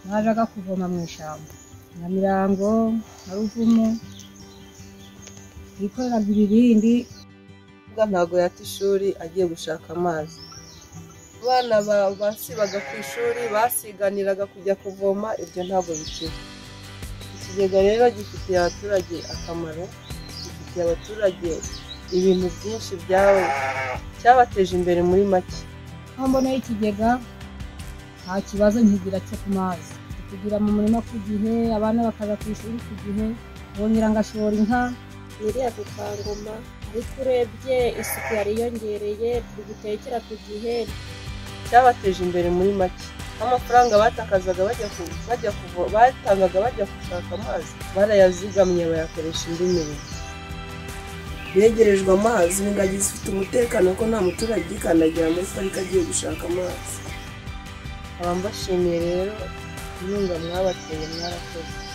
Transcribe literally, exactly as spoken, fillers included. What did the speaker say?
najaga kuvoma mu ishyamba Nyamirango na Ruvumu yikoreraga ibibindi ntago yata ishuri agiye gushaka amazi. Abana basibaga ku ishuri basiganiraga kujya kuvoma, ibyo ntabwo bikiri. Ikigega rero gifitiye abaturage akamaro, gifitiye abaturage ibintu byinshi byawe cyabateje imbere muri make. aho mboneye ikigega nta kibazo nkigira cyo ku mazi, kugira mu murima ku gihe, abana bakaza ku ishuri ku gihe, bongera ngashora inka. Iriya Dukangoma ariko urebye isuku yariyongereye, turi gutekera ku gihe, cyabateje imbere muri make. Amafaranga batakazaga bajya ku bajya kuvoma, batangaga bajya gushaka amazi, barayazigamye bayakoresha indi mirimo. Begerejwe amazi, ingagi zifite umutekano ko nta muturage ugikandagira muri parike agiye gushaka amazi. Abambashimiye rero inkunga mwabateye mwarakoze.